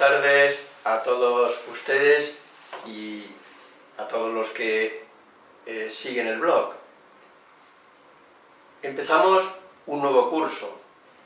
tardes a todos ustedes y a todos los que siguen el blog. Empezamos un nuevo curso.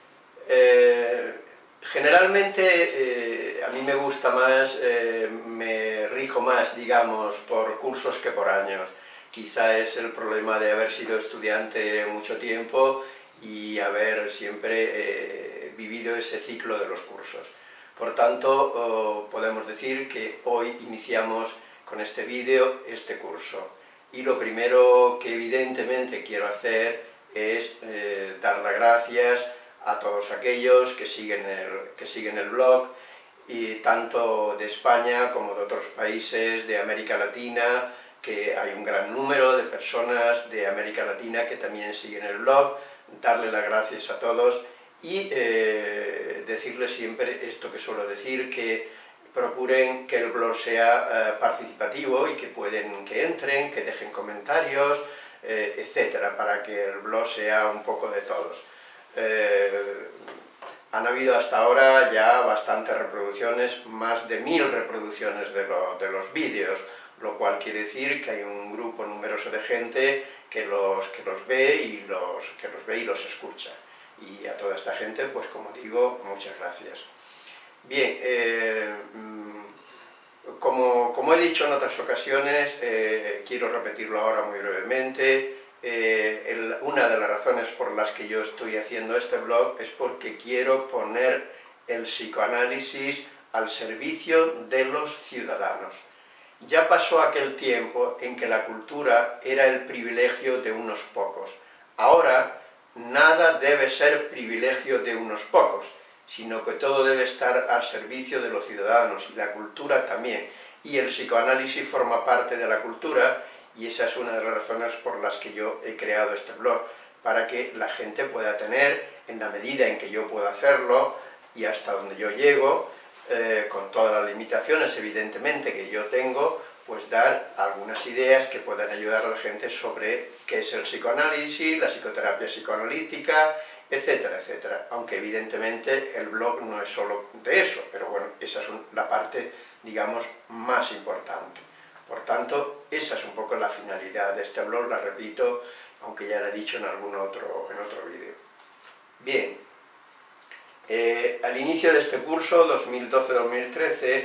Generalmente a mí me gusta más, me rijo más, digamos, por cursos que por años. Quizá es el problema de haber sido estudiante mucho tiempo y haber siempre vivido ese ciclo de los cursos. Por tanto, podemos decir que hoy iniciamos con este vídeo este curso. Y lo primero que evidentemente quiero hacer es dar las gracias a todos aquellos que siguen el blog, y tanto de España como de otros países de América Latina, que hay un gran número de personas de América Latina que también siguen el blog. Darle las gracias a todos y decirles siempre esto que suelo decir, que procuren que el blog sea participativo y que entren, que dejen comentarios, etcétera, para que el blog sea un poco de todos. Han habido hasta ahora ya bastantes reproducciones, más de 1000 reproducciones de los vídeos, lo cual quiere decir que hay un grupo numeroso de gente que los ve y los escucha. Y a toda esta gente, pues como digo, muchas gracias. Bien, como he dicho en otras ocasiones, quiero repetirlo ahora muy brevemente. Una de las razones por las que yo estoy haciendo este blog es porque quiero poner el psicoanálisis al servicio de los ciudadanos. Ya pasó aquel tiempo en que la cultura era el privilegio de unos pocos. Ahora nada debe ser privilegio de unos pocos, sino que todo debe estar al servicio de los ciudadanos, y la cultura también. Y el psicoanálisis forma parte de la cultura, y esa es una de las razones por las que yo he creado este blog, para que la gente pueda tener, en la medida en que yo pueda hacerlo, y hasta donde yo llego, con todas las limitaciones evidentemente que yo tengo, pues dar algunas ideas que puedan ayudar a la gente sobre qué es el psicoanálisis, la psicoterapia psicoanalítica, etcétera, etcétera. Aunque evidentemente el blog no es solo de eso, pero bueno, esa es la parte, digamos, más importante. Por tanto, esa es un poco la finalidad de este blog, la repito, aunque ya la he dicho en otro vídeo. Bien. Al inicio de este curso, 2012-2013,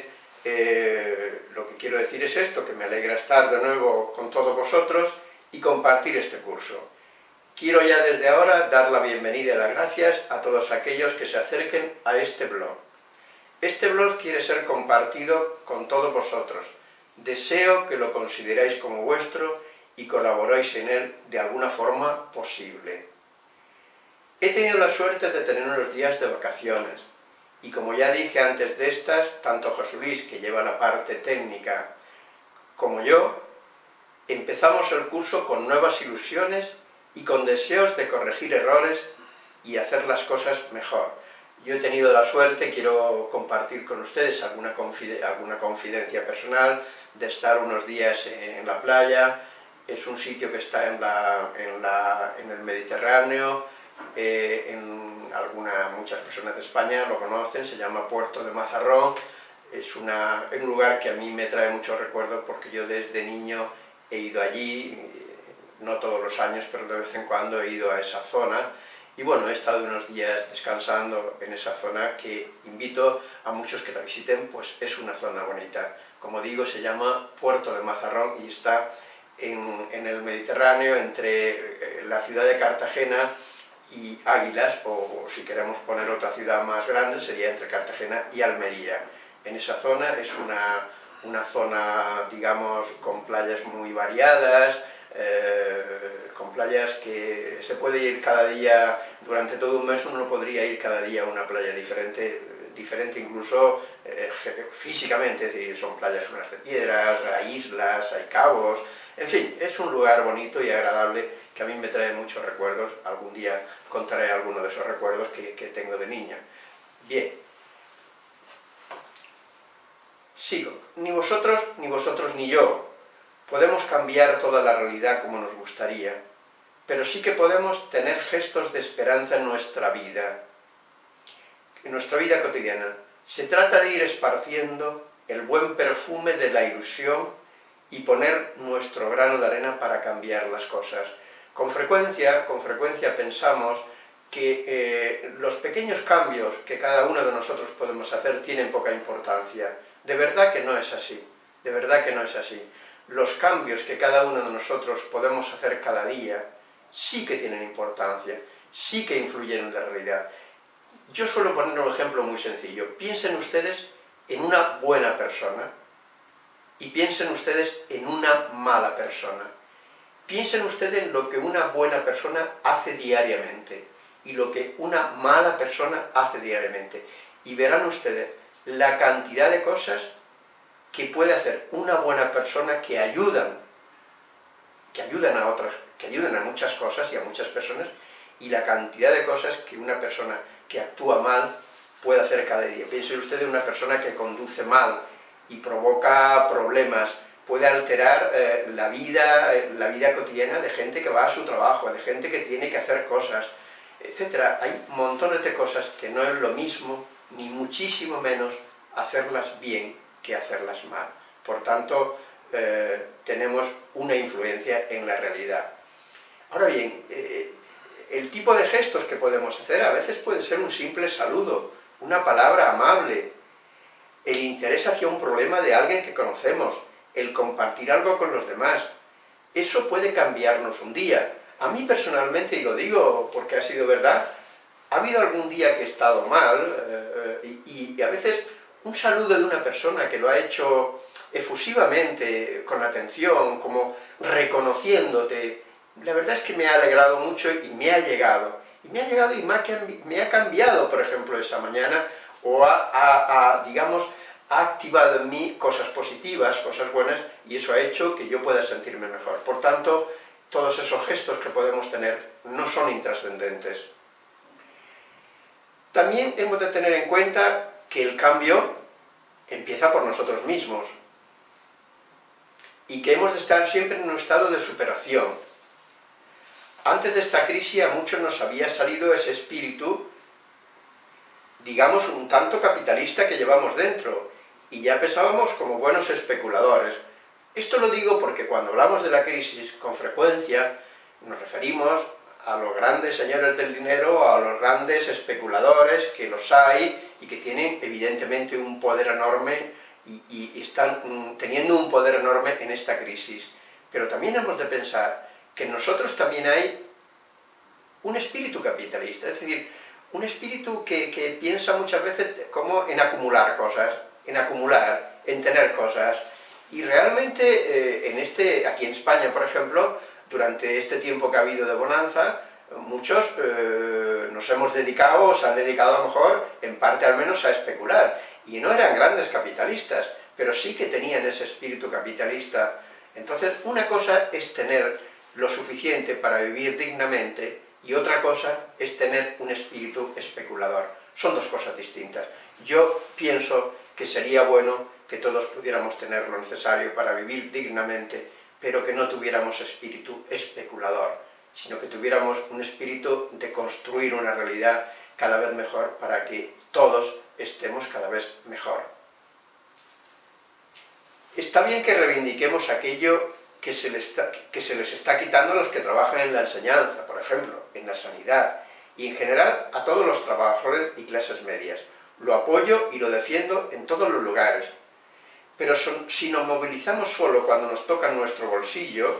lo que quiero decir es esto, que me alegra estar de nuevo con todos vosotros y compartir este curso. Quiero ya desde ahora dar la bienvenida y las gracias a todos aquellos que se acerquen a este blog. Este blog quiere ser compartido con todos vosotros. Deseo que lo consideráis como vuestro y colaboréis en él de alguna forma posible. He tenido la suerte de tener unos días de vacaciones, y como ya dije antes de estas, tanto José Luis, que lleva la parte técnica, como yo, empezamos el curso con nuevas ilusiones y con deseos de corregir errores y hacer las cosas mejor. Yo he tenido la suerte, quiero compartir con ustedes alguna confidencia personal, de estar unos días en la playa. Es un sitio que está en el Mediterráneo. Muchas personas de España lo conocen, se llama Puerto de Mazarrón. Es un lugar que a mí me trae muchos recuerdos porque yo desde niño he ido allí, no todos los años, pero de vez en cuando he ido a esa zona. Y bueno, he estado unos días descansando en esa zona, que invito a muchos que la visiten, pues es una zona bonita. Como digo, se llama Puerto de Mazarrón y está en el Mediterráneo, entre la ciudad de Cartagena y Águilas, o si queremos poner otra ciudad más grande, sería entre Cartagena y Almería. En esa zona es una zona, digamos, con playas muy variadas, con playas que se puede ir cada día, durante todo un mes uno podría ir cada día a una playa diferente incluso físicamente, es decir, son playas unas de piedras, hay islas, hay cabos, en fin, es un lugar bonito y agradable que a mí me trae muchos recuerdos. Algún día contaré algunos de esos recuerdos que tengo de niño. Bien. Sigo. Ni vosotros ni yo podemos cambiar toda la realidad como nos gustaría, pero sí que podemos tener gestos de esperanza en nuestra vida cotidiana. Se trata de ir esparciendo el buen perfume de la ilusión y poner nuestro grano de arena para cambiar las cosas. Con frecuencia pensamos que los pequeños cambios que cada uno de nosotros podemos hacer tienen poca importancia. De verdad que no es así, de verdad que no es así. Los cambios que cada uno de nosotros podemos hacer cada día sí que tienen importancia, sí que influyen en la realidad. Yo suelo poner un ejemplo muy sencillo. Piensen ustedes en una buena persona y piensen ustedes en una mala persona. Piensen ustedes en lo que una buena persona hace diariamente y lo que una mala persona hace diariamente. Y verán ustedes la cantidad de cosas que puede hacer una buena persona que ayudan a otras, que ayudan a muchas cosas y a muchas personas, y la cantidad de cosas que una persona que actúa mal puede hacer cada día. Piense usted en una persona que conduce mal y provoca problemas, puede alterar la vida cotidiana de gente que va a su trabajo, de gente que tiene que hacer cosas, etc. Hay montones de cosas que no es lo mismo, ni muchísimo menos, hacerlas bien que hacerlas mal. Por tanto, tenemos una influencia en la realidad. Ahora bien, el tipo de gestos que podemos hacer a veces puede ser un simple saludo, una palabra amable, el interés hacia un problema de alguien que conocemos, el compartir algo con los demás. Eso puede cambiarnos un día. A mí personalmente, y lo digo porque ha sido verdad, ha habido algún día que he estado mal y a veces un saludo de una persona que lo ha hecho efusivamente, con atención, como reconociéndote, la verdad es que me ha alegrado mucho y me ha llegado. Y me ha cambiado, por ejemplo, esa mañana, o digamos, ha activado en mí cosas positivas, cosas buenas, y eso ha hecho que yo pueda sentirme mejor. Por tanto, todos esos gestos que podemos tener no son intrascendentes. También hemos de tener en cuenta que el cambio empieza por nosotros mismos, y que hemos de estar siempre en un estado de superación. Antes de esta crisis a muchos nos había salido ese espíritu, digamos, un tanto capitalista que llevamos dentro, y ya pensábamos como buenos especuladores. Esto lo digo porque cuando hablamos de la crisis, con frecuencia nos referimos a los grandes señores del dinero, a los grandes especuladores, que los hay y que tienen evidentemente un poder enorme y están teniendo un poder enorme en esta crisis. Pero también hemos de pensar que en nosotros también hay un espíritu capitalista, es decir, un espíritu que piensa muchas veces como en acumular cosas, en tener cosas. Y realmente aquí en España, por ejemplo, durante este tiempo que ha habido de bonanza, muchos nos hemos dedicado, o se han dedicado a lo mejor, en parte al menos, a especular. Y no eran grandes capitalistas, pero sí que tenían ese espíritu capitalista. Entonces, una cosa es tener lo suficiente para vivir dignamente, y otra cosa es tener un espíritu especulador. Son dos cosas distintas. Yo pienso que sería bueno que todos pudiéramos tener lo necesario para vivir dignamente, pero que no tuviéramos espíritu especulador, sino que tuviéramos un espíritu de construir una realidad cada vez mejor para que todos estemos cada vez mejor. Está bien que reivindiquemos aquello que se les está quitando a los que trabajan en la enseñanza, por ejemplo, en la sanidad, y en general a todos los trabajadores y clases medias. Lo apoyo y lo defiendo en todos los lugares. Pero si nos movilizamos solo cuando nos toca nuestro bolsillo,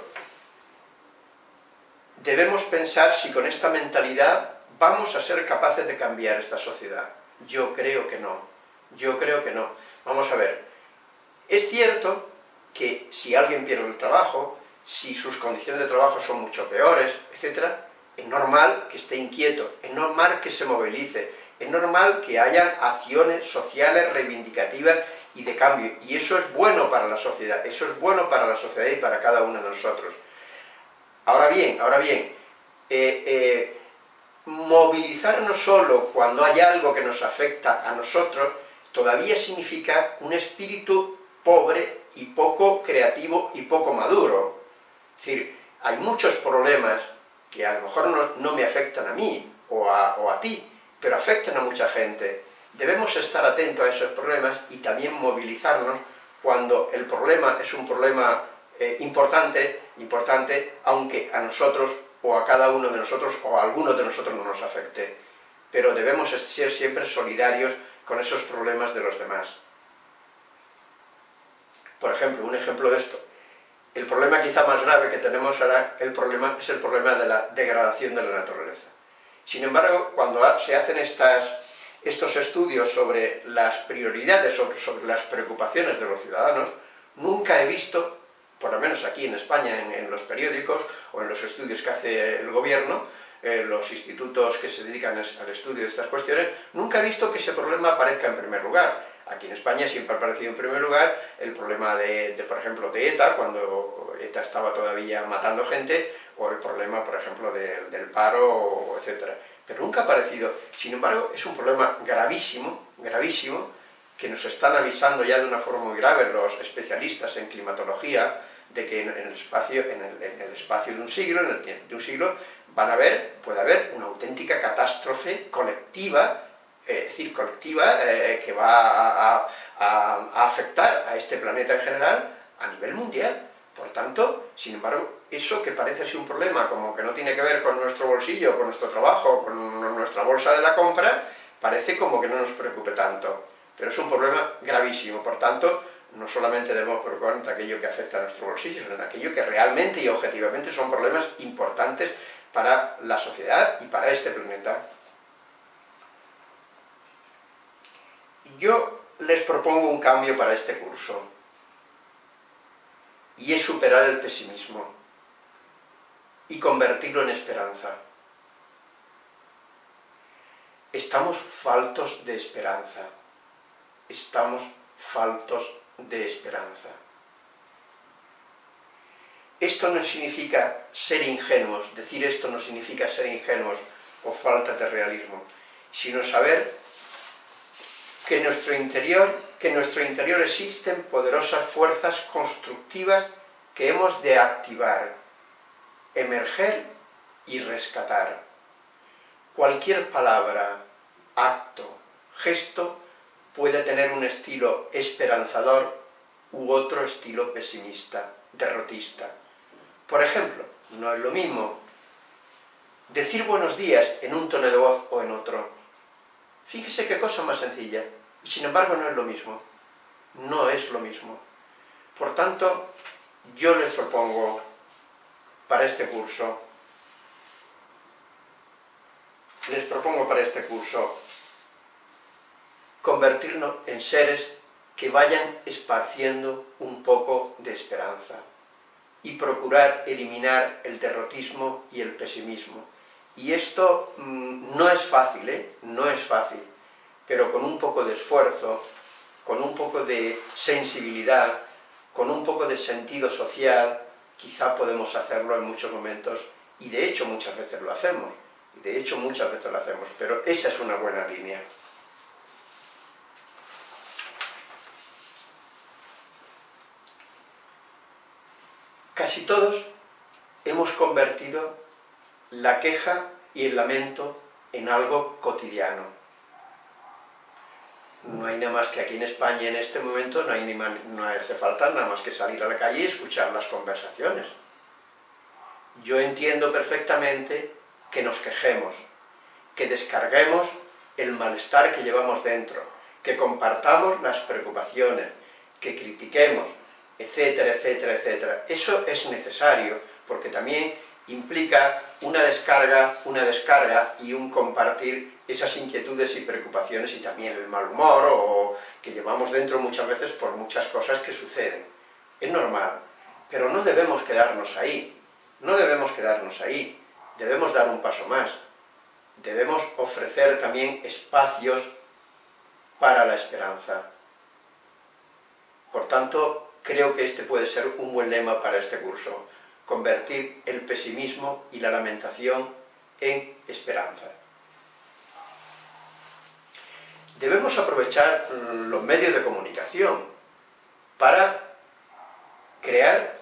debemos pensar si con esta mentalidad vamos a ser capaces de cambiar esta sociedad. Yo creo que no. Yo creo que no. Vamos a ver. Es cierto que si alguien pierde el trabajo, si sus condiciones de trabajo son mucho peores, etc., es normal que esté inquieto, es normal que se movilice, es normal que haya acciones sociales reivindicativas y de cambio, y eso es bueno para la sociedad, eso es bueno para la sociedad y para cada uno de nosotros. Ahora bien, movilizarnos solo cuando hay algo que nos afecta a nosotros, todavía significa un espíritu pobre y poco creativo y poco maduro. Es decir, hay muchos problemas que a lo mejor no me afectan a mí o a ti, pero afectan a mucha gente. Debemos estar atentos a esos problemas y también movilizarnos cuando el problema es un problema importante, aunque a nosotros o a cada uno de nosotros o a alguno de nosotros no nos afecte. Pero debemos ser siempre solidarios con esos problemas de los demás. Por ejemplo, un ejemplo de esto. El problema quizá más grave que tenemos ahora es el problema de la degradación de la naturaleza. Sin embargo, cuando se hacen estos estudios sobre las prioridades, sobre las preocupaciones de los ciudadanos, nunca he visto, por lo menos aquí en España, en los periódicos o en los estudios que hace el gobierno, los institutos que se dedican al estudio de estas cuestiones, nunca he visto que ese problema aparezca en primer lugar. Aquí en España siempre ha aparecido en primer lugar el problema por ejemplo, de ETA, cuando ETA estaba todavía matando gente, o el problema, por ejemplo, del paro, etc. Pero nunca ha aparecido. Sin embargo, es un problema gravísimo, gravísimo, que nos están avisando ya de una forma muy grave los especialistas en climatología, de que en el espacio de un siglo, puede haber una auténtica catástrofe colectiva, que va a afectar a este planeta en general a nivel mundial. Por tanto, sin embargo, eso que parece ser un problema, como que no tiene que ver con nuestro bolsillo, con nuestro trabajo, con nuestra bolsa de la compra, parece como que no nos preocupe tanto. Pero es un problema gravísimo. Por tanto, no solamente debemos preocuparnos de aquello que afecta a nuestro bolsillo, sino de aquello que realmente y objetivamente son problemas importantes para la sociedad y para este planeta. Yo les propongo un cambio para este curso, y es superar el pesimismo y convertirlo en esperanza. Estamos faltos de esperanza. Estamos faltos de esperanza. Esto no significa ser ingenuos, decir esto no significa ser ingenuos o falta de realismo, sino saber que en nuestro interior existen poderosas fuerzas constructivas que hemos de activar, emerger y rescatar. Cualquier palabra, acto, gesto puede tener un estilo esperanzador u otro estilo pesimista, derrotista. Por ejemplo, no es lo mismo decir buenos días en un tono de voz o en otro. Fíjese qué cosa más sencilla, y sin embargo no es lo mismo. No es lo mismo. Por tanto, yo les propongo para este curso, convertirnos en seres que vayan esparciendo un poco de esperanza y procurar eliminar el derrotismo y el pesimismo. Y esto no es fácil, no es fácil, pero con un poco de esfuerzo, con un poco de sensibilidad, con un poco de sentido social, quizá podemos hacerlo en muchos momentos, y de hecho muchas veces lo hacemos, pero esa es una buena línea. Casi todos hemos convertido la queja y el lamento en algo cotidiano. No hay nada más que aquí en España en este momento, no hace falta nada más que salir a la calle y escuchar las conversaciones. Yo entiendo perfectamente que nos quejemos, que descarguemos el malestar que llevamos dentro, que compartamos las preocupaciones, que critiquemos, etcétera, etcétera, etcétera. Eso es necesario, porque también implica una descarga y un compartir esas inquietudes y preocupaciones y también el mal humor o que llevamos dentro muchas veces por muchas cosas que suceden. Es normal, pero no debemos quedarnos ahí, debemos dar un paso más, debemos ofrecer también espacios para la esperanza. Por tanto, creo que este puede ser un buen lema para este curso: convertir el pesimismo y la lamentación en esperanza. Debemos aprovechar los medios de comunicación para crear,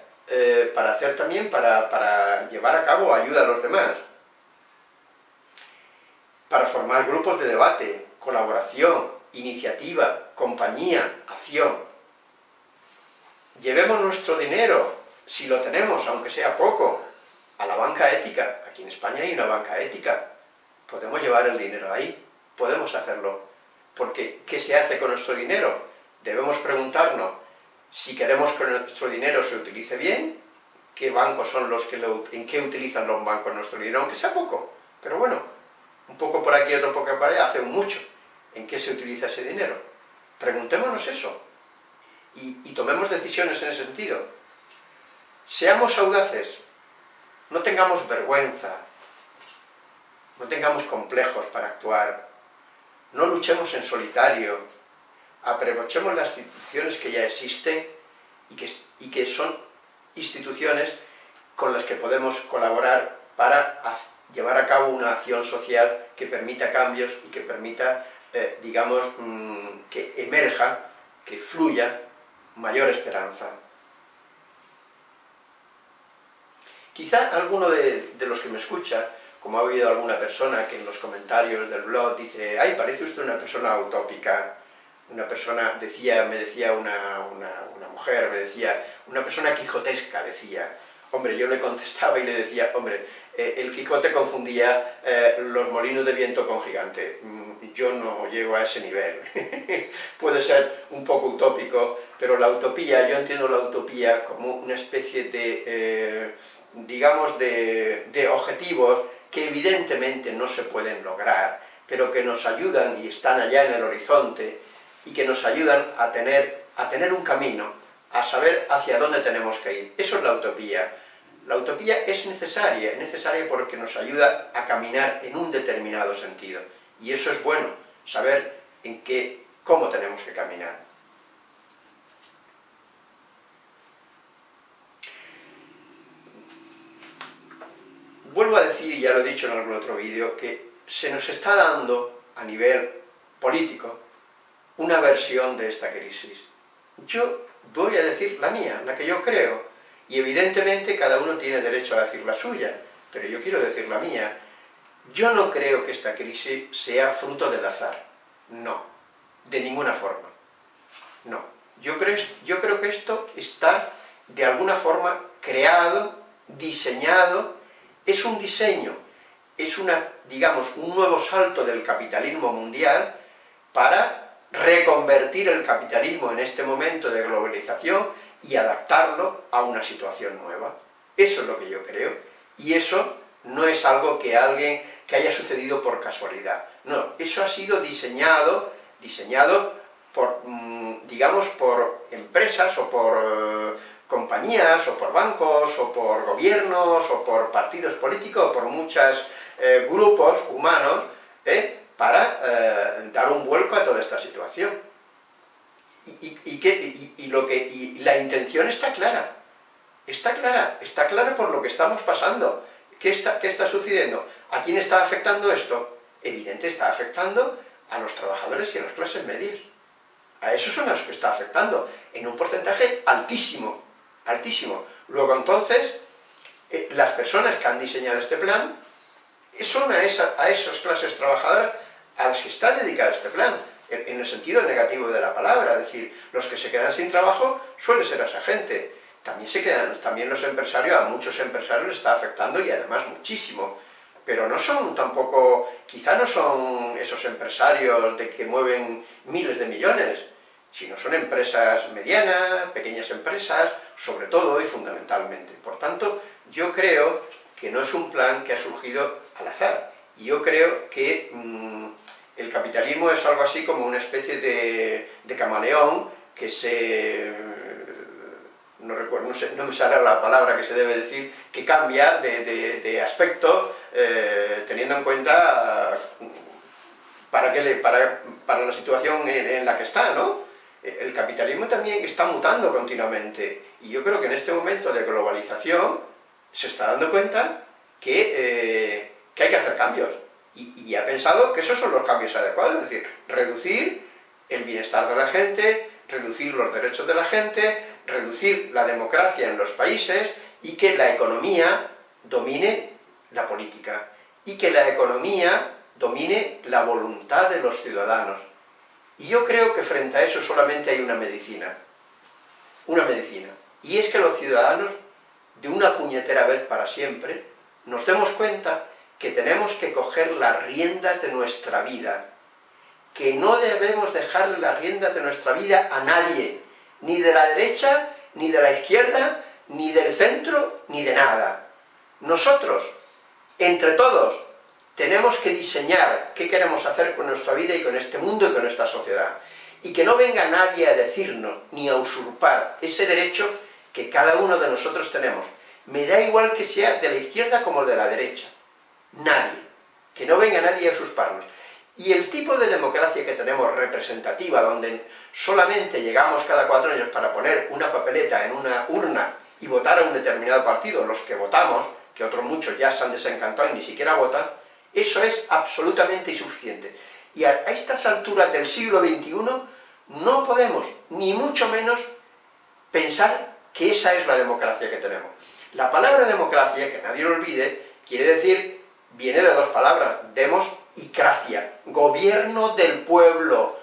para llevar a cabo ayuda a los demás, para formar grupos de debate, colaboración iniciativa, compañía, acción. Llevemos nuestro dinero, si lo tenemos, aunque sea poco, a la banca ética. Aquí en España hay una banca ética. Podemos llevar el dinero ahí, podemos hacerlo. Porque, ¿qué se hace con nuestro dinero? Debemos preguntarnos si queremos que nuestro dinero se utilice bien, qué bancos son los que en qué utilizan los bancos nuestro dinero, aunque sea poco. Pero bueno, un poco por aquí, otro poco por allá, hace mucho. ¿En qué se utiliza ese dinero? Preguntémonos eso. Y tomemos decisiones en ese sentido. Seamos audaces, no tengamos vergüenza, no tengamos complejos para actuar, no luchemos en solitario, aprovechemos las instituciones que ya existen y que son instituciones con las que podemos colaborar para llevar a cabo una acción social que permita cambios y que permita, digamos, que emerja, que fluya mayor esperanza. Quizá alguno de los que me escucha, como ha oído alguna persona que en los comentarios del blog dice: ¡ay, parece usted una persona utópica! Una persona, me decía una mujer, una persona quijotesca, decía. Hombre, yo le contestaba y le decía: hombre, el Quijote confundía los molinos de viento con gigante. Yo no llego a ese nivel. Puede ser un poco utópico, pero la utopía, yo entiendo la utopía como una especie de, digamos, de objetivos que evidentemente no se pueden lograr, pero que nos ayudan y están allá en el horizonte, y que nos ayudan a tener un camino, a saber hacia dónde tenemos que ir. Eso es la utopía. La utopía es necesaria porque nos ayuda a caminar en un determinado sentido. Y eso es bueno, saber cómo tenemos que caminar. Vuelvo a decir, y ya lo he dicho en algún otro vídeo, que se nos está dando, a nivel político, una versión de esta crisis. Yo voy a decir la mía, la que yo creo, y evidentemente cada uno tiene derecho a decir la suya, pero yo quiero decir la mía. Yo no creo que esta crisis sea fruto del azar, no, de ninguna forma, no. Yo creo que esto está de alguna forma creado, diseñado, es un diseño, es digamos, un nuevo salto del capitalismo mundial para reconvertir el capitalismo en este momento de globalización y adaptarlo a una situación nueva. Eso es lo que yo creo, y eso no es algo que haya sucedido por casualidad. No, eso ha sido diseñado por, digamos, por empresas o por compañías o por bancos o por gobiernos o por partidos políticos o por muchos grupos humanos, para dar un vuelco a toda esta situación. Y la intención está clara. Está clara por lo que estamos pasando. ¿Qué está sucediendo? ¿A quién está afectando esto? Evidentemente está afectando a los trabajadores y a las clases medias. A esos son a los que está afectando, en un porcentaje altísimo, altísimo. Luego entonces, las personas que han diseñado este plan son a esas clases trabajadoras a las que está dedicado este plan, en el sentido negativo de la palabra. Es decir, los que se quedan sin trabajo suele ser a esa gente. También los empresarios, a muchos empresarios les está afectando, y además muchísimo. Pero no son tampoco, quizá no son esos empresarios de que mueven miles de millones, sino son empresas medianas, pequeñas empresas, sobre todo y fundamentalmente. Por tanto, yo creo que no es un plan que ha surgido al azar. Y yo creo que el capitalismo es algo así como una especie de camaleón que no me sale la palabra que se debe decir, que cambia de aspecto teniendo en cuenta para la situación en la que está, ¿no? El capitalismo también está mutando continuamente, y yo creo que en este momento de globalización se está dando cuenta que hay que hacer cambios, y ha pensado que esos son los cambios adecuados, es decir, reducir el bienestar de la gente, reducir los derechos de la gente, reducir la democracia en los países, y que la economía domine la política, y que la economía domine la voluntad de los ciudadanos. Y yo creo que frente a eso solamente hay una medicina, y es que los ciudadanos, de una puñetera vez para siempre, nos demos cuenta que tenemos que coger las riendas de nuestra vida, que no debemos dejarle las riendas de nuestra vida a nadie, ni de la derecha, ni de la izquierda, ni del centro, ni de nada. Nosotros, entre todos, tenemos que diseñar qué queremos hacer con nuestra vida y con este mundo y con esta sociedad. Y que no venga nadie a decirnos, ni a usurpar ese derecho que cada uno de nosotros tenemos. Me da igual que sea de la izquierda como de la derecha. Nadie. Que no venga nadie a usurparnos. Y el tipo de democracia que tenemos representativa, donde solamente llegamos cada 4 años para poner una papeleta en una urna y votar a un determinado partido, los que votamos, que otros muchos ya se han desencantado y ni siquiera votan, eso es absolutamente insuficiente. Y a estas alturas del siglo XXI no podemos, ni mucho menos, pensar que esa es la democracia que tenemos. La palabra democracia, que nadie lo olvide, quiere decir, viene de 2 palabras, demos y cracia, gobierno del pueblo,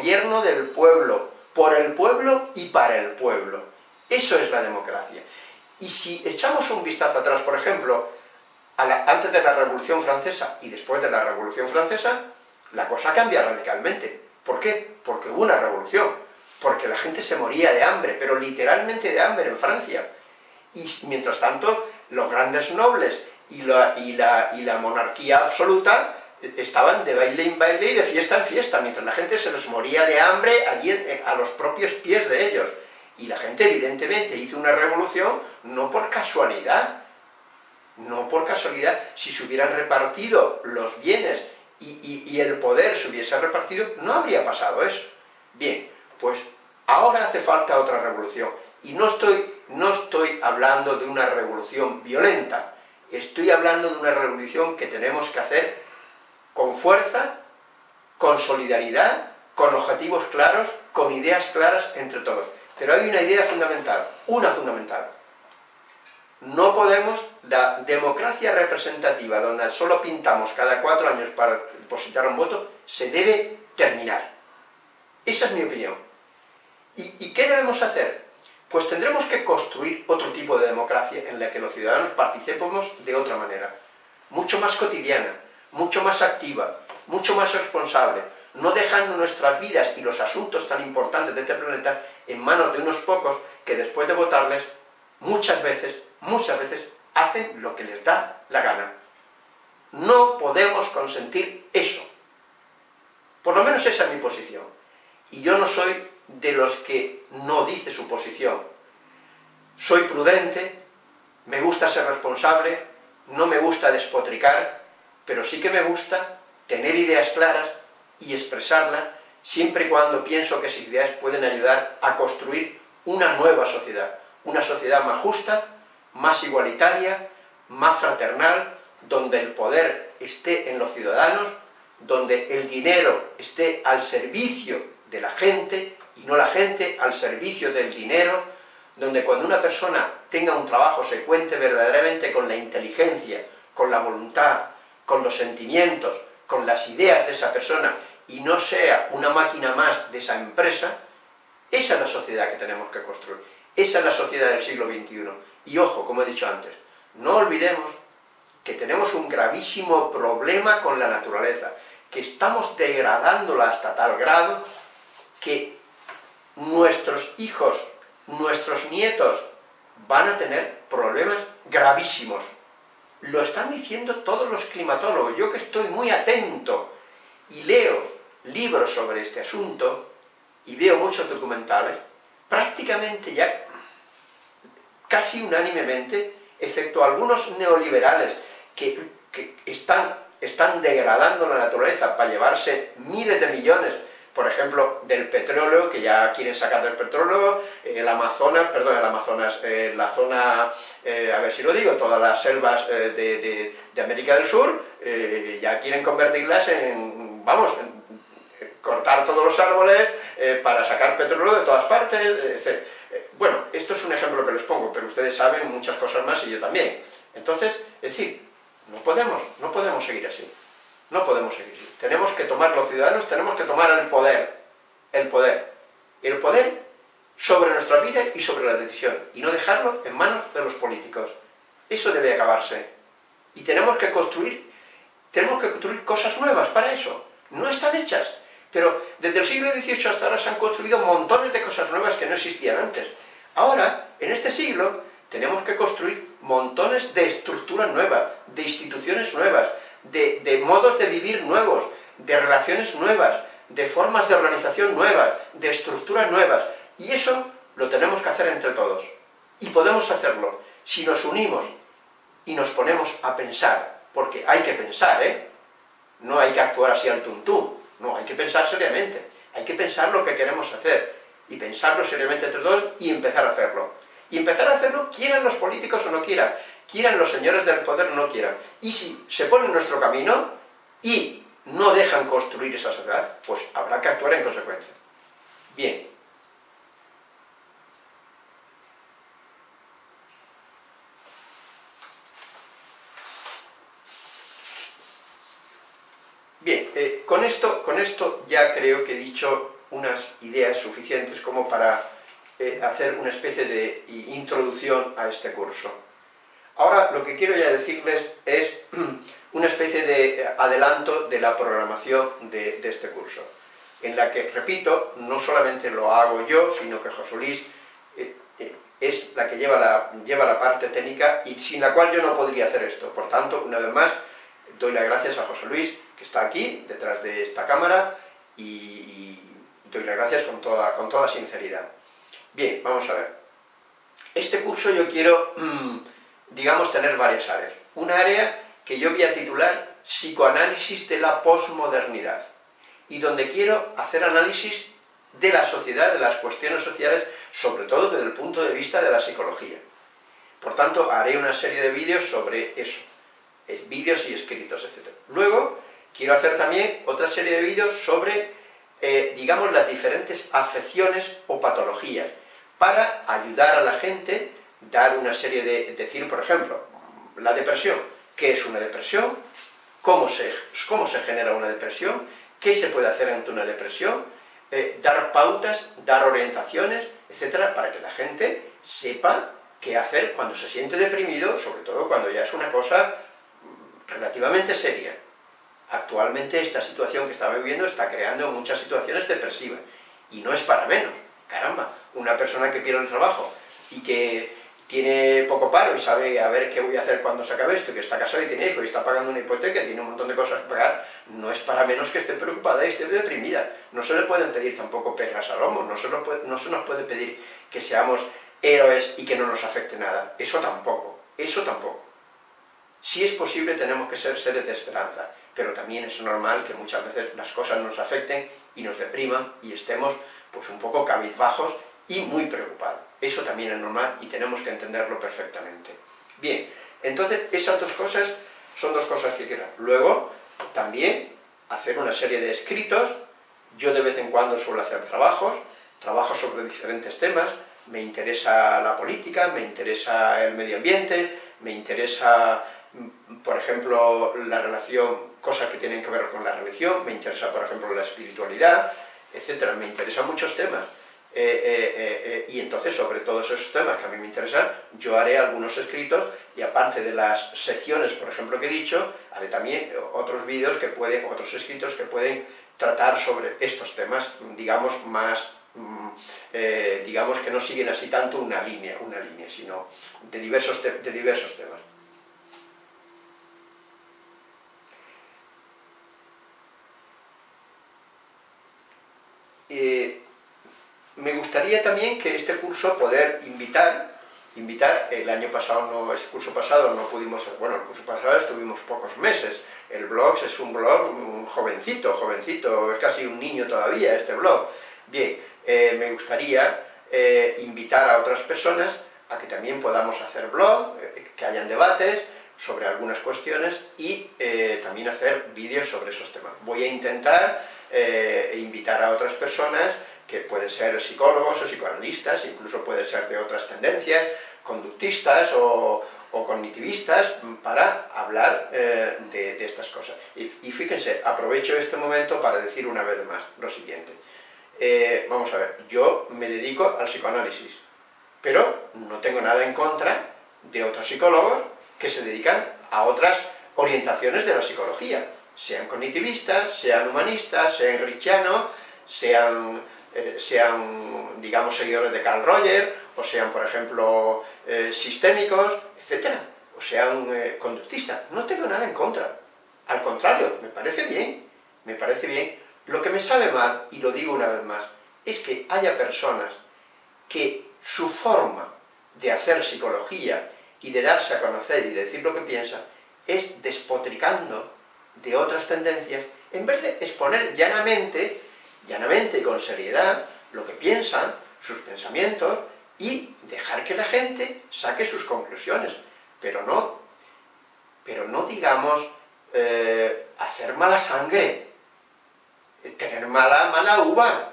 por el pueblo y para el pueblo. Eso es la democracia. Y si echamos un vistazo atrás, por ejemplo, antes de la Revolución Francesa y después de la Revolución Francesa, la cosa cambia radicalmente. ¿Por qué? Porque hubo una revolución, porque la gente se moría de hambre, pero literalmente de hambre en Francia. Y mientras tanto, los grandes nobles y la monarquía absoluta estaban de baile en baile y de fiesta en fiesta, mientras la gente se les moría de hambre allí a los propios pies de ellos. Y la gente evidentemente hizo una revolución no por casualidad, si se hubieran repartido los bienes y el poder se hubiese repartido, no habría pasado eso. Bien, pues ahora hace falta otra revolución, y no estoy hablando de una revolución violenta, estoy hablando de una revolución que tenemos que hacer con fuerza, con solidaridad, con objetivos claros, con ideas claras entre todos. Pero hay una idea fundamental, No podemos, la democracia representativa, donde solo pintamos cada 4 años para depositar un voto, se debe terminar. Esa es mi opinión. ¿Y qué debemos hacer? Pues tendremos que construir otro tipo de democracia en la que los ciudadanos participemos de otra manera, mucho más cotidiana, mucho más activa, mucho más responsable, no dejando nuestras vidas y los asuntos tan importantes de este planeta en manos de unos pocos que después de votarles, muchas veces, hacen lo que les da la gana. No podemos consentir eso. Por lo menos esa es mi posición. Y yo no soy de los que no dice su posición. Soy prudente, me gusta ser responsable, no me gusta despotricar, pero sí que me gusta tener ideas claras y expresarlas, siempre y cuando pienso que esas ideas pueden ayudar a construir una nueva sociedad, una sociedad más justa, más igualitaria, más fraternal, donde el poder esté en los ciudadanos, donde el dinero esté al servicio de la gente y no la gente al servicio del dinero, donde cuando una persona tenga un trabajo se cuente verdaderamente con la inteligencia, con la voluntad, con los sentimientos, con las ideas de esa persona y no sea una máquina más de esa empresa. Esa es la sociedad que tenemos que construir. Esa es la sociedad del siglo XXI. Y ojo, como he dicho antes, no olvidemos que tenemos un gravísimo problema con la naturaleza, que estamos degradándola hasta tal grado que nuestros hijos, nuestros nietos van a tener problemas gravísimos. Lo están diciendo todos los climatólogos. Yo que estoy muy atento y leo libros sobre este asunto y veo muchos documentales, prácticamente ya casi unánimemente, excepto algunos neoliberales que están degradando la naturaleza para llevarse miles de millones, por ejemplo, del petróleo, que ya quieren sacar del petróleo, la zona, a ver si lo digo, todas las selvas de América del Sur, ya quieren convertirlas en, cortar todos los árboles para sacar petróleo de todas partes, etc. Bueno, esto es un ejemplo que les pongo, pero ustedes saben muchas cosas más y yo también. Entonces, es decir, no podemos seguir así. No podemos seguir así. Tenemos que tomar, los ciudadanos tenemos que tomar el poder el poder. El poder sobre nuestra vida y sobre la decisión, y no dejarlo en manos de los políticos. Eso debe acabarse. Y tenemos que construir cosas nuevas para eso. No están hechas, pero desde el siglo XVIII hasta ahora se han construido montones de cosas nuevas que no existían antes. Ahora, en este siglo, tenemos que construir montones de estructuras nuevas, de instituciones nuevas, de modos de vivir nuevos, de relaciones nuevas, de formas de organización nuevas, de estructuras nuevas. Y eso lo tenemos que hacer entre todos. Y podemos hacerlo si nos unimos y nos ponemos a pensar, porque hay que pensar, ¿eh? No hay que actuar así al tuntún, no, hay que pensar seriamente, hay que pensar lo que queremos hacer, y pensarlo seriamente entre todos y empezar a hacerlo. Y empezar a hacerlo, quieran los políticos o no quieran, quieran los señores del poder o no quieran. Y si se ponen en nuestro camino y no dejan construir esa sociedad, pues habrá que actuar en consecuencia. Bien. Bien, con esto ya creo que he dicho unas ideas suficientes como para hacer una especie de introducción a este curso. Ahora lo que quiero ya decirles es una especie de adelanto de la programación de este curso, en la que, repito, no solamente lo hago yo, sino que José Luis es la que lleva la parte técnica y sin la cual yo no podría hacer esto. Por tanto, una vez más, doy las gracias a José Luis, que está aquí, detrás de esta cámara, y doy las gracias con toda sinceridad. Bien, vamos a ver. Este curso yo quiero, digamos, tener varias áreas. Una área que yo voy a titular Psicoanálisis de la posmodernidad, y donde quiero hacer análisis de la sociedad, de las cuestiones sociales, sobre todo desde el punto de vista de la psicología. Por tanto, haré una serie de vídeos sobre eso, vídeos y escritos, etc. Luego, quiero hacer también otra serie de vídeos sobre, digamos, las diferentes afecciones o patologías, para ayudar a la gente, dar una serie de, decir, por ejemplo, la depresión. ¿Qué es una depresión? ¿Cómo se genera una depresión? ¿Qué se puede hacer ante una depresión? Dar pautas, dar orientaciones, etcétera, para que la gente sepa qué hacer cuando se siente deprimido, sobre todo cuando ya es una cosa relativamente seria. Actualmente esta situación que estamos viviendo está creando muchas situaciones depresivas, y no es para menos. Caramba, una persona que pierde el trabajo y que tiene poco paro y sabe a ver qué voy a hacer cuando se acabe esto, que está casado y tiene hijos y está pagando una hipoteca y tiene un montón de cosas que pagar, no es para menos que esté preocupada y esté deprimida. No se le pueden pedir tampoco pegas al lomo, no se nos puede pedir que seamos héroes y que no nos afecte nada. Eso tampoco, eso tampoco. Si es posible tenemos que ser seres de esperanza, pero también es normal que muchas veces las cosas nos afecten y nos depriman y estemos pues un poco cabizbajos y muy preocupados. Eso también es normal y tenemos que entenderlo perfectamente. Bien, entonces esas dos cosas son dos cosas que quiero. Luego, también hacer una serie de escritos. Yo de vez en cuando suelo hacer trabajos sobre diferentes temas. Me interesa la política, me interesa el medio ambiente, me interesa, por ejemplo, la relación, cosas que tienen que ver con la religión, me interesa, por ejemplo, la espiritualidad, etcétera. Me interesan muchos temas. Y entonces, sobre todos esos temas que a mí me interesan, yo haré algunos escritos, y aparte de las secciones, por ejemplo, que he dicho, haré también otros vídeos que pueden, otros escritos que pueden tratar sobre estos temas, digamos, más, digamos que no siguen así tanto una línea, sino de diversos temas. Me gustaría también que este curso poder invitar, el año pasado, el curso pasado no pudimos, bueno, el curso pasado estuvimos pocos meses, el blog es un blog jovencito, es casi un niño todavía este blog. Bien, me gustaría invitar a otras personas a que también podamos hacer blog, que hayan debates sobre algunas cuestiones y también hacer vídeos sobre esos temas. Voy a intentar invitar a otras personas que pueden ser psicólogos o psicoanalistas, incluso pueden ser de otras tendencias, conductistas o cognitivistas, para hablar de estas cosas. Y fíjense, aprovecho este momento para decir una vez más lo siguiente. vamos a ver, yo me dedico al psicoanálisis, pero no tengo nada en contra de otros psicólogos que se dedican a otras orientaciones de la psicología, sean cognitivistas, sean humanistas, sean richianos, sean, digamos, seguidores de Carl Rogers, o sean, por ejemplo, sistémicos, etcétera, o sean conductistas. No tengo nada en contra. Al contrario, me parece bien, me parece bien. Lo que me sabe mal, y lo digo una vez más, es que haya personas que su forma de hacer psicología y de darse a conocer y de decir lo que piensa es despotricando de otras tendencias, en vez de exponer llanamente y con seriedad lo que piensan, sus pensamientos, y dejar que la gente saque sus conclusiones, pero no digamos hacer mala sangre, tener mala uva,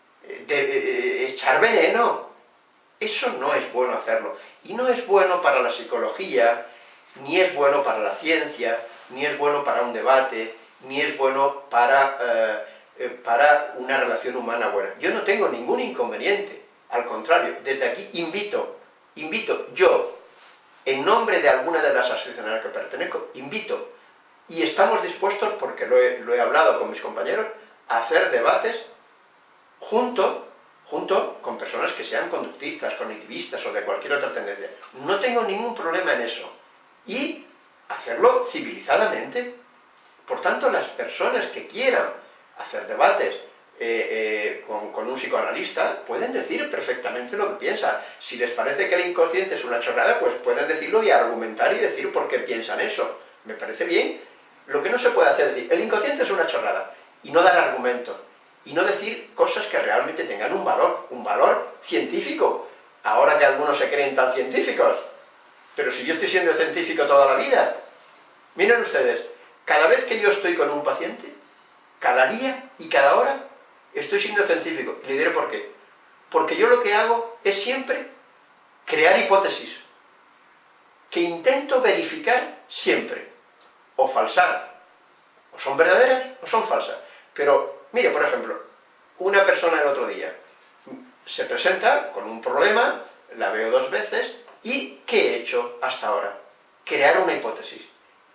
echar veneno. Eso no es bueno hacerlo, y no es bueno para la psicología, ni es bueno para la ciencia, ni es bueno para un debate, ni es bueno para una relación humana buena. Yo no tengo ningún inconveniente, al contrario, desde aquí invito yo, en nombre de alguna de las asociaciones a las que pertenezco, invito, y estamos dispuestos, porque lo he hablado con mis compañeros, a hacer debates junto con personas que sean conductistas, cognitivistas o de cualquier otra tendencia. No tengo ningún problema en eso. Y hacerlo civilizadamente. Por tanto, las personas que quieran hacer debates con un psicoanalista pueden decir perfectamente lo que piensan. Si les parece que el inconsciente es una chorrada, pues pueden decirlo y argumentar y decir por qué piensan eso. Me parece bien. Lo que no se puede hacer es decir, el inconsciente es una chorrada, y no dar argumento, y no decir cosas que realmente tengan un valor científico, ahora que algunos se creen tan científicos. Pero si yo estoy siendo científico toda la vida, miren ustedes, cada vez que yo estoy con un paciente, cada día y cada hora, estoy siendo científico. Y le diré por qué. Porque yo lo que hago es siempre crear hipótesis, que intento verificar siempre, o falsar, o son verdaderas o son falsas. Pero, mire, por ejemplo, una persona el otro día se presenta con un problema, la veo 2 veces, ¿y qué he hecho hasta ahora? Crear una hipótesis.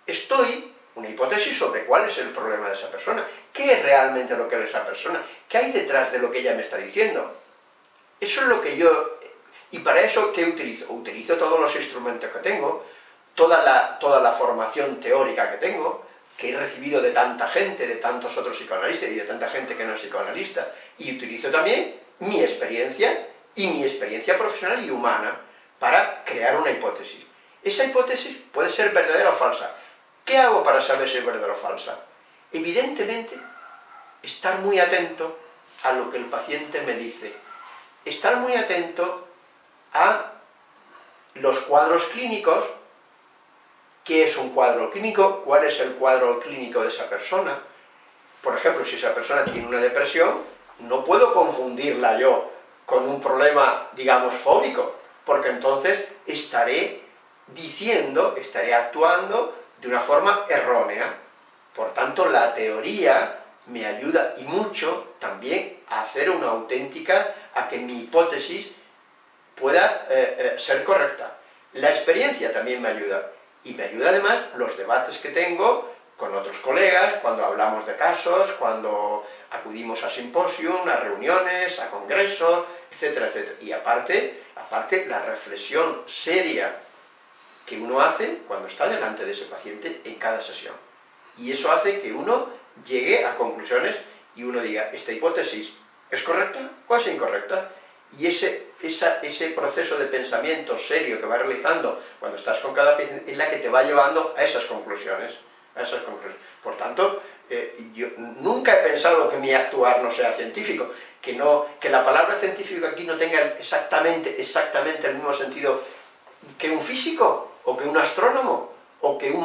Una hipótesis sobre cuál es el problema de esa persona, qué es realmente lo que es esa persona, qué hay detrás de lo que ella me está diciendo. Eso es lo que yo... Y para eso, ¿qué utilizo? Utilizo todos los instrumentos que tengo, toda la formación teórica que tengo, que he recibido de tanta gente, de tantos otros psicoanalistas y de tanta gente que no es psicoanalista, y utilizo también mi experiencia y mi experiencia profesional y humana para crear una hipótesis. Esa hipótesis puede ser verdadera o falsa. ¿Qué hago para saber si es verdadera o falsa? Evidentemente, estar muy atento a lo que el paciente me dice, estar muy atento a los cuadros clínicos. ¿Qué es un cuadro clínico? ¿Cuál es el cuadro clínico de esa persona? Por ejemplo, si esa persona tiene una depresión, no puedo confundirla yo con un problema, digamos, fóbico, porque entonces estaré actuando de una forma errónea. Por tanto, la teoría me ayuda y mucho también a hacer a que mi hipótesis pueda ser correcta. La experiencia también me ayuda. Y me ayuda además los debates que tengo con otros colegas, cuando hablamos de casos, cuando acudimos a simposios, a reuniones, a congresos, etcétera, etcétera. Y aparte la reflexión seria que uno hace cuando está delante de ese paciente en cada sesión. Y eso hace que uno llegue a conclusiones y uno diga, ¿esta hipótesis es correcta o es incorrecta? Y ese proceso de pensamiento serio que vas realizando cuando estás con cada paciente es la que te va llevando a esas conclusiones. Por tanto, yo nunca he pensado que mi actuar no sea científico, que la palabra científico aquí no tenga exactamente el mismo sentido que un físico, o que un astrónomo, o que un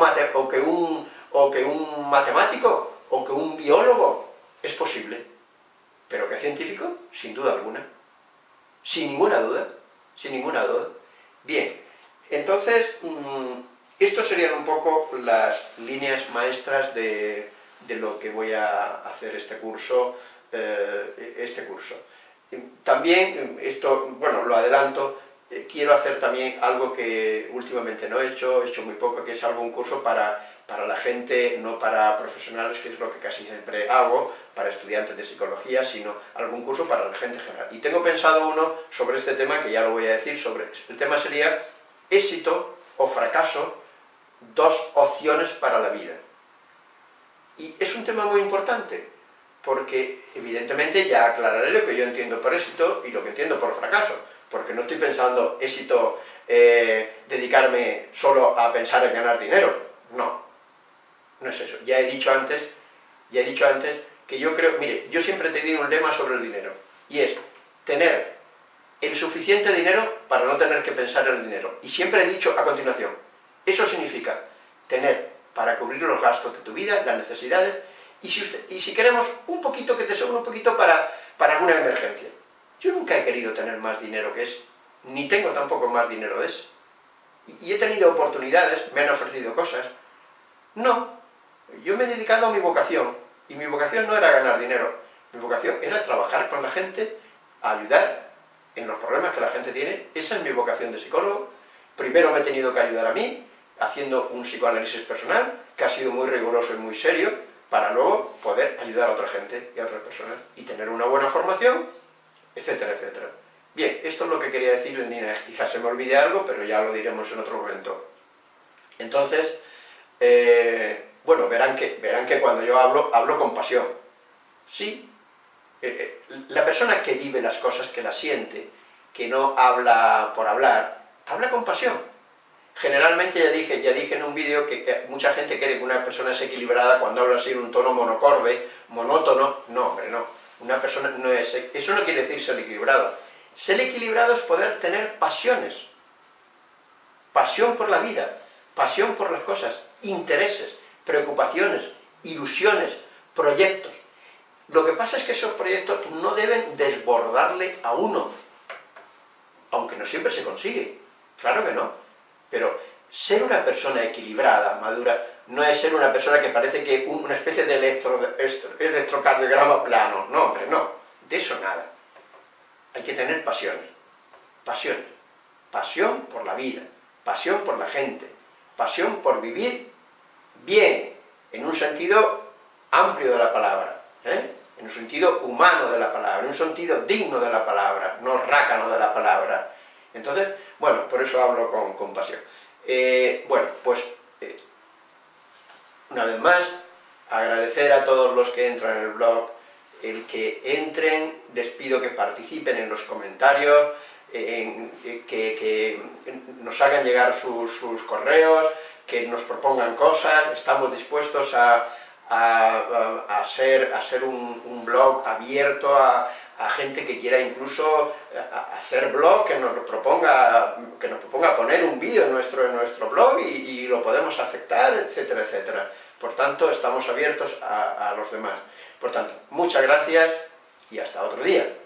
matemático, o que un biólogo. Es posible, pero que científico, sin duda alguna. Sin ninguna duda. Bien, entonces, estos serían un poco las líneas maestras de lo que voy a hacer este curso este curso. También, esto, bueno, lo adelanto, quiero hacer también algo que últimamente no he hecho muy poco, que es un curso para la gente, no para profesionales, que es lo que casi siempre hago, para estudiantes de psicología, sino algún curso para la gente general. Y tengo pensado uno sobre este tema, que ya lo voy a decir, el tema sería éxito o fracaso, dos opciones para la vida. Y es un tema muy importante, porque evidentemente ya aclararé lo que yo entiendo por éxito y lo que entiendo por fracaso, porque no estoy pensando éxito dedicarme solo a pensar en ganar dinero, no es eso. Ya he dicho antes que yo creo, mire, yo siempre he tenido un lema sobre el dinero, y es tener el suficiente dinero para no tener que pensar en el dinero. Y siempre he dicho a continuación, eso significa tener para cubrir los gastos de tu vida, las necesidades, y si queremos un poquito, que te sobra un poquito para alguna emergencia. Yo nunca he querido tener más dinero que ese, ni tengo tampoco más dinero de ese. Y he tenido oportunidades, me han ofrecido cosas. No, yo me he dedicado a mi vocación, y mi vocación no era ganar dinero, mi vocación era trabajar con la gente, ayudar en los problemas que la gente tiene. Esa es mi vocación de psicólogo. Primero me he tenido que ayudar a mí, haciendo un psicoanálisis personal, que ha sido muy riguroso y muy serio, para luego poder ayudar a otra gente y a otras personas, y tener una buena formación, etcétera, etcétera. Bien, esto es lo que quería decirle, Nina. Quizás se me olvide algo, pero ya lo diremos en otro momento. Entonces, bueno, verán que cuando yo hablo con pasión. Sí, la persona que vive las cosas, que las siente, que no habla por hablar, habla con pasión. Generalmente ya dije en un vídeo que mucha gente cree que una persona es equilibrada cuando habla así en un tono monocorde, monótono. No, hombre, no. Una persona no es... Eso no quiere decir ser equilibrado. Ser equilibrado es poder tener pasiones. Pasión por la vida, pasión por las cosas, intereses, preocupaciones, ilusiones, proyectos. Lo que pasa es que esos proyectos no deben desbordarle a uno, aunque no siempre se consigue, claro que no, pero ser una persona equilibrada, madura, no es ser una persona que parece que una especie de electrocardiograma plano, no, hombre, no, de eso nada. Hay que tener pasiones, pasión por la vida, pasión por la gente, pasión por vivir bien, en un sentido amplio de la palabra, en un sentido humano de la palabra, en un sentido digno de la palabra, no rácano de la palabra. Entonces, bueno, por eso hablo con pasión. Bueno, pues, una vez más, agradecer a todos los que entran en el blog, el que entren, les pido que participen en los comentarios, que nos hagan llegar sus correos, que nos propongan cosas. Estamos dispuestos a ser un blog abierto a gente que quiera incluso hacer blog, que nos proponga poner un vídeo en nuestro blog y lo podemos aceptar, etcétera, etcétera. Por tanto, estamos abiertos a los demás. Por tanto, muchas gracias y hasta otro día.